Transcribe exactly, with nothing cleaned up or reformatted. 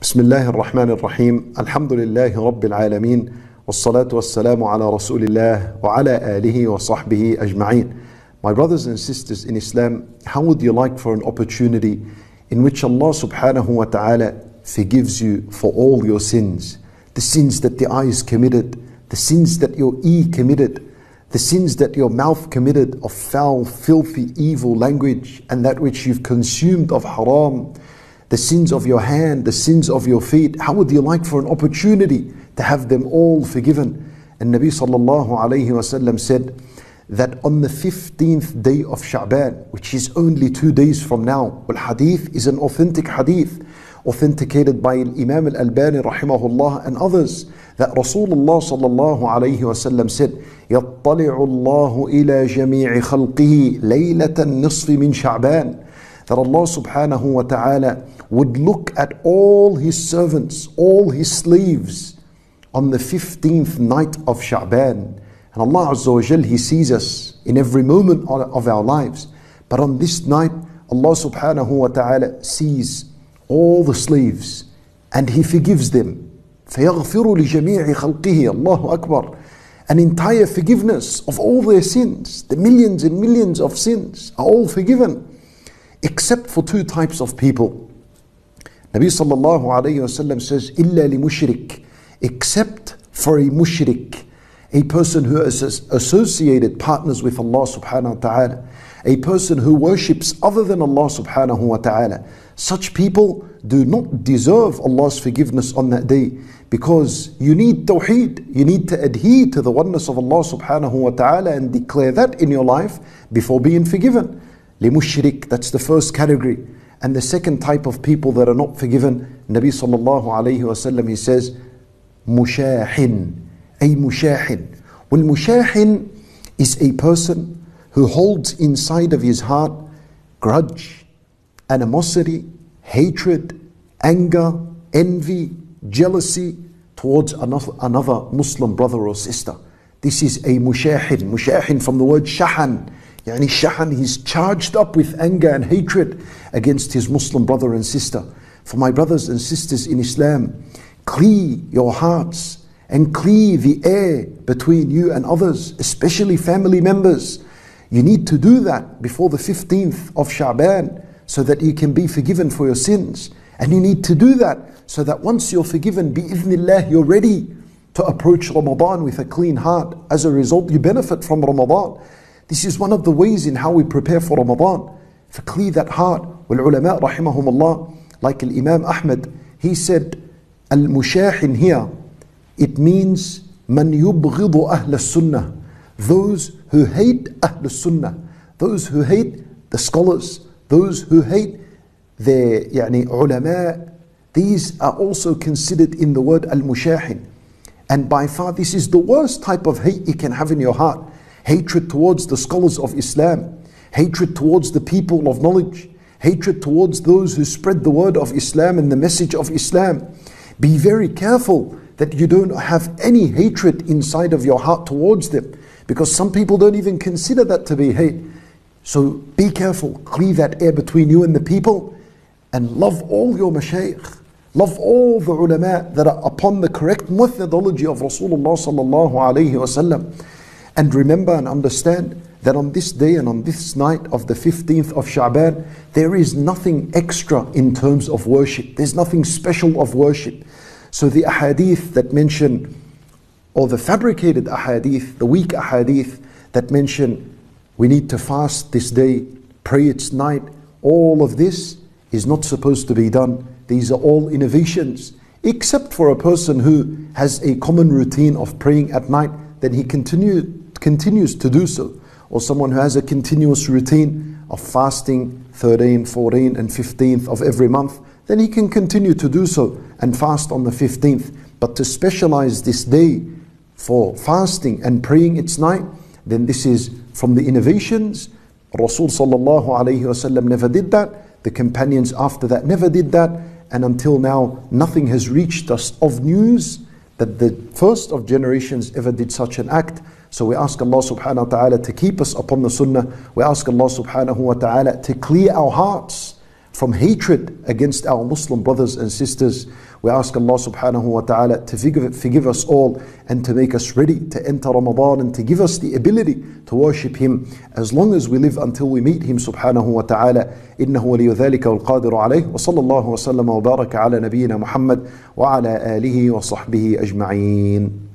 بسم الله الرحمن الرحيم. الحمد لله رب العالمين، والصلاة والسلام على رسول الله وعلى آله وصحبه أجمعين. My brothers and sisters in Islam, how would you like for an opportunity in which Allah subhanahu wa ta'ala forgives you for all your sins? The sins that the eyes committed, the sins that your ear committed, the sins that your mouth committed of foul, filthy, evil language, and that which you've consumed of haram, the sins of your hand, the sins of your feet. How would you like for an opportunity to have them all forgiven? And Nabi sallallahu alayhi wa sallam said that on the fifteenth day of Sha'ban, which is only two days from now, well, hadith is an authentic hadith, authenticated by Imam al-Albani rahimahullah and others, that Rasulullah sallallahu alayhi wa sallam said, يَطَّلِعُ اللَّهُ إِلَى جَمِيعِ خَلْقِهِ لَيْلَةَ النِّصْفِ مِنْ شَعْبَانِ. That Allah subhanahu wa ta'ala would look at all His servants, all His slaves on the fifteenth night of Sha'ban. And Allah Azza wa Jal, He sees us in every moment of our lives. But on this night, Allah subhanahu wa ta'ala sees all the slaves and He forgives them. فَيَغْفِرُ لِجَمِيعِ خَلْقِهِ. Allahu Akbar. An entire forgiveness of all their sins. The millions and millions of sins are all forgiven, except for two types of people. Nabi sallallahu alayhi wa sallam says, إِلَّا لِمُشْرِكٍ, except for a mushrik, a person who has associated partners with Allah subhanahu wa ta'ala, a person who worships other than Allah subhanahu wa ta'ala. Such people do not deserve Allah's forgiveness on that day, because you need tawheed, you need to adhere to the oneness of Allah subhanahu wa ta'ala and declare that in your life before being forgiven. Limushrik, that's the first category. And the second type of people that are not forgiven, Nabi sallallahu alayhi wa sallam, he says, mushahin, a mushahin. Well, mushahin is a person who holds inside of his heart grudge, animosity, hatred, anger, envy, jealousy towards another, another Muslim brother or sister. This is a mushahin. Mushahin from the word shahan. Yani shahan, he's charged up with anger and hatred against his Muslim brother and sister. For my brothers and sisters in Islam, clear your hearts and clear the air between you and others, especially family members. You need to do that before the fifteenth of Sha'ban so that you can be forgiven for your sins. And you need to do that so that once you're forgiven, bi-idhnillah, you're ready to approach Ramadan with a clean heart. As a result, you benefit from Ramadan. This is one of the ways in how we prepare for Ramadan. For clear that heart. Wal ulama rahimahumullah, like Imam Ahmad, he said, al-mushahin here, it means man yubghidu ahl sunnah, those who hate ahl sunnah, those who hate the scholars, those who hate the yani ulama. These are also considered in the word al-mushahin. And by far this is the worst type of hate you can have in your heart. Hatred towards the scholars of Islam, hatred towards the people of knowledge, hatred towards those who spread the word of Islam and the message of Islam. Be very careful that you don't have any hatred inside of your heart towards them, because some people don't even consider that to be hate. So be careful, clear that air between you and the people, and love all your mashayikh, love all the ulama that are upon the correct methodology of Rasulullah sallallahu alayhi wa sallam. And remember and understand that on this day and on this night of the fifteenth of Sha'ban, there is nothing extra in terms of worship. There's nothing special of worship. So the ahadith that mention, or the fabricated ahadith, the weak ahadith that mention we need to fast this day, pray its night, all of this is not supposed to be done. These are all innovations, except for a person who has a common routine of praying at night, then he continue, continues to do so. Or someone who has a continuous routine of fasting thirteenth, fourteenth and fifteenth of every month, then he can continue to do so and fast on the fifteenth. But to specialize this day for fasting and praying its night, then this is from the innovations. Rasul sallallahu alayhi wa sallam never did that. The companions after that never did that. And until now, nothing has reached us of news that the first of generations ever did such an act. So we ask Allah subhanahu wa ta'ala to keep us upon the sunnah. We ask Allah subhanahu wa ta'ala to clear our hearts from hatred against our Muslim brothers and sisters. We ask Allah subhanahu wa ta'ala to forgive, forgive us all and to make us ready to enter Ramadan and to give us the ability to worship Him as long as we live until we meet Him subhanahu wa ta'ala. إنه ولي ذلك والقادر عليه وصلى الله وسلم وبارك على نبينا محمد وعلى آله وصحبه أجمعين.